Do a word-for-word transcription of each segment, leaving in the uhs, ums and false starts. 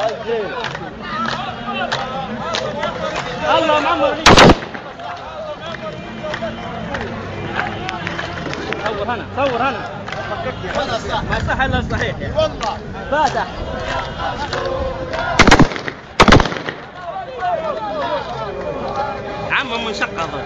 الله معمر صور هنا صور هنا ما صح الا الصحيح والله فاتح عم منشق اظن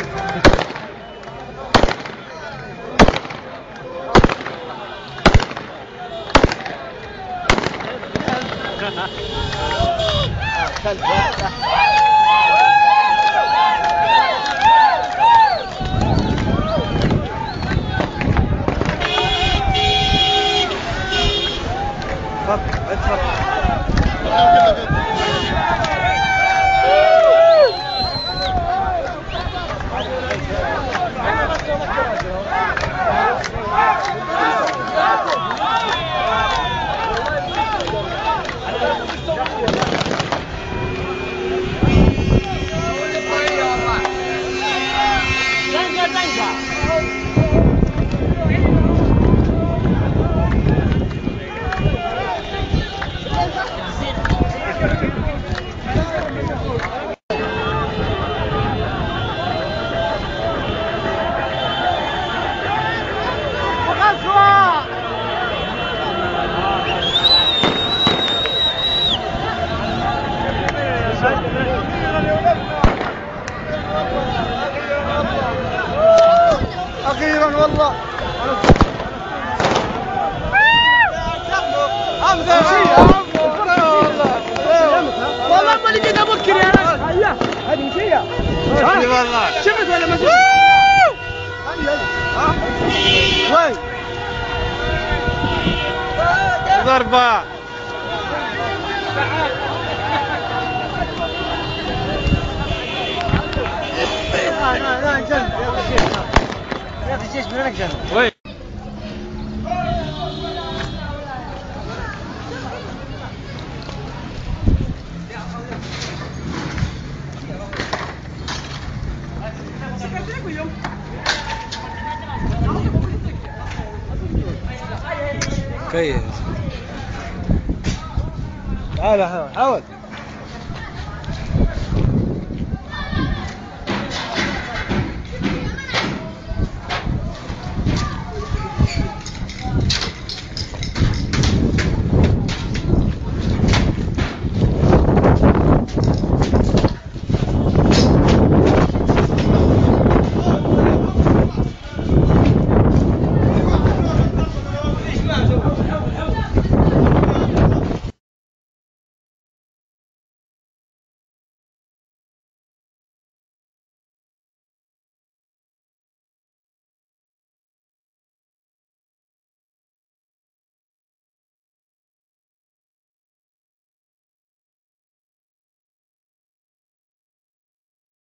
أخيرا والله حمزة والله ما لقيت أبكر يا رجل هيا هذه مشية والله شفت ولا ما شفت؟ وين؟ ضربة لا لا لا جنب يا اخي الجيش من هناك جنب وين كيف تعال حاول